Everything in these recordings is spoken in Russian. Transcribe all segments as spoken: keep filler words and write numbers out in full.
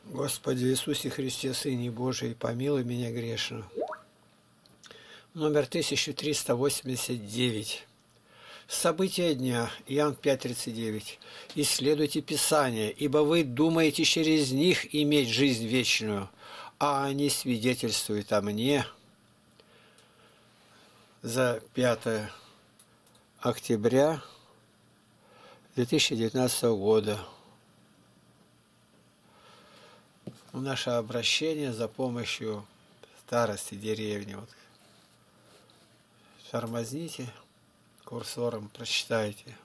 Господи Иисусе Христе, Сыне Божий, помилуй меня грешного. Номер тысяча триста восемьдесят девять. События дня. Иоанн пять тридцать девять. «Исследуйте Писания, ибо вы думаете через них иметь жизнь вечную, а они свидетельствуют о мне». За пятое октября две тысячи девятнадцатого года. Наше обращение за помощью старости деревни. Вот. Тормозните курсором, прочитайте.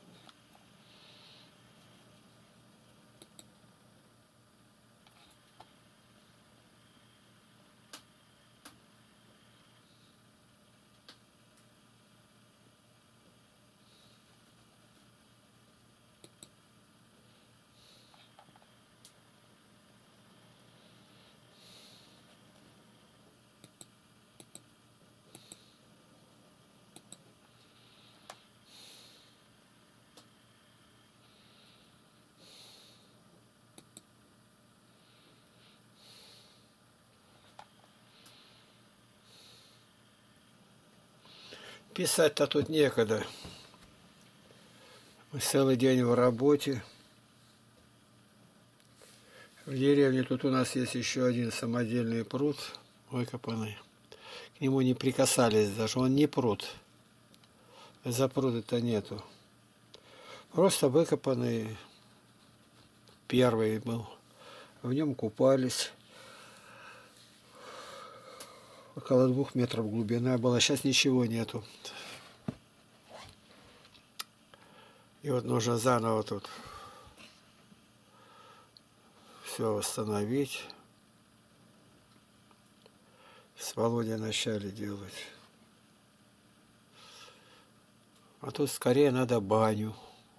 Писать-то тут некогда. Мы целый день в работе. В деревне тут у нас есть еще один самодельный пруд выкопанный. К нему не прикасались даже, он не пруд. За пруда-то нету. Просто выкопанный первый был. В нем купались. Около двух метров глубина была. Сейчас ничего нету. И вот нужно заново тут все восстановить. С Володей начали делать. А тут скорее надо баню.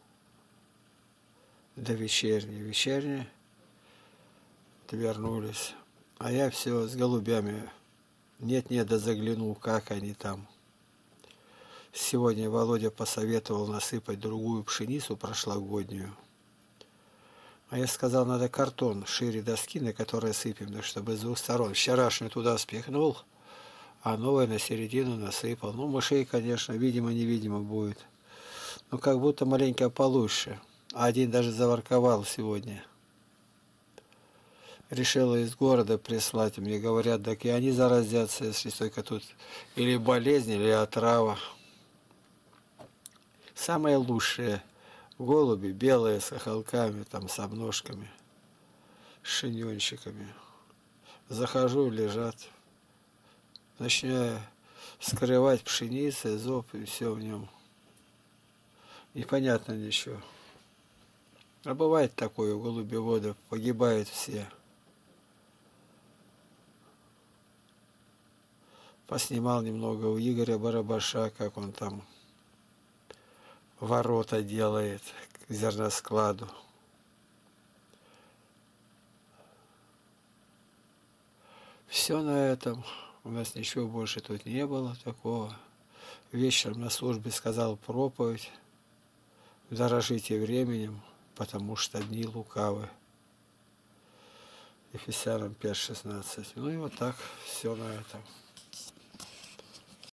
До вечерней. Вечерней вернулись. А я все с голубями. Нет-нет, да заглянул, как они там. Сегодня Володя посоветовал насыпать другую пшеницу прошлогоднюю. А я сказал, надо картон шире доски, на которой сыпем, чтобы с двух сторон. Вчерашнюю туда спихнул, а новое на середину насыпал. Ну, мышей, конечно, видимо-невидимо будет. Но как будто маленько получше. А один даже заворковал сегодня. Решила из города прислать, мне говорят, так и они заразятся, если только тут или болезнь, или отрава. Самые лучшие голуби, белые, с хохолками, там, с обножками, с шиньончиками. Захожу, лежат. Начинаю скрывать пшеницей, зоб, и все в нем. Непонятно ничего. А бывает такое, у голубеводов погибают все. Поснимал немного у Игоря Барабаша, как он там ворота делает к зерноскладу. Все на этом. У нас ничего больше тут не было такого. Вечером на службе сказал проповедь. Дорожите временем, потому что дни лукавы. Ефесянам пять шестнадцать. Ну и вот так все на этом.